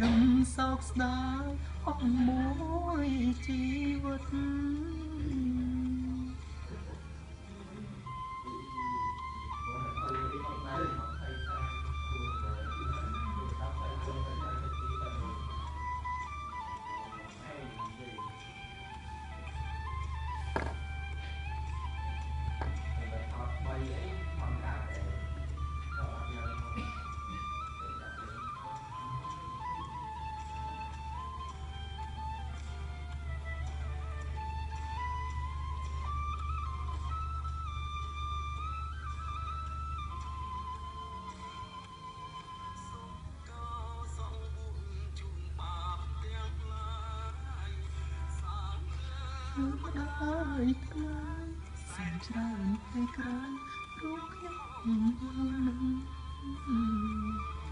រំសោកស្ដាយអស់មួយជីវិតម្ដាយថ្លៃសែនច្រើនពេលក្រោយរូបខ្ញុំនឹង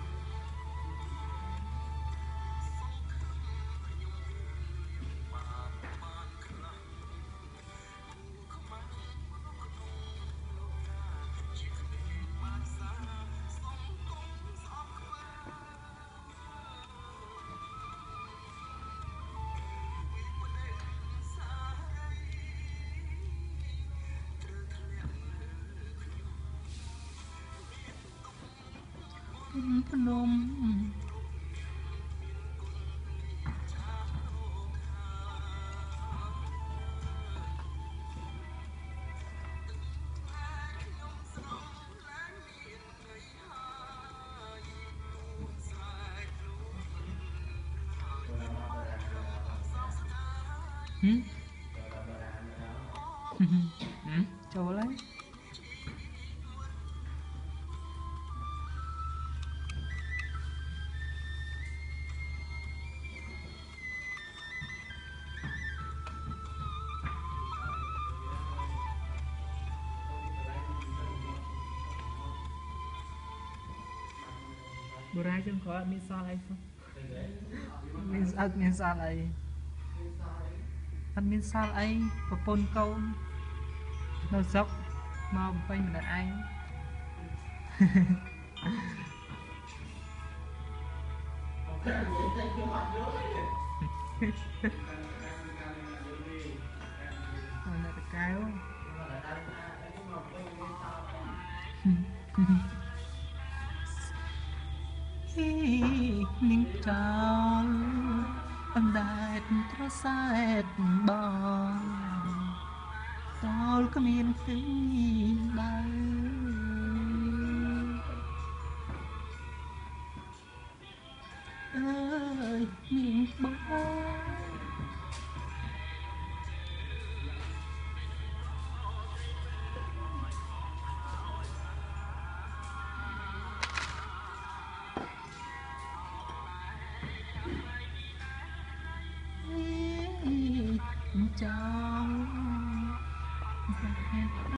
ភ្នំចូលហើយបុរាណយើងក៏អត់មានសល់អីសោះមានអត់មានសល់អីអត់មានសល់អីប្រពន្ធកូននៅស្រុកមកបំពេញម្នាក់ឯងអត់តែកៅនាងចោលអណ្ដែតត្រសែតបងតលគ្មានទីដើអើយនាងបងចោល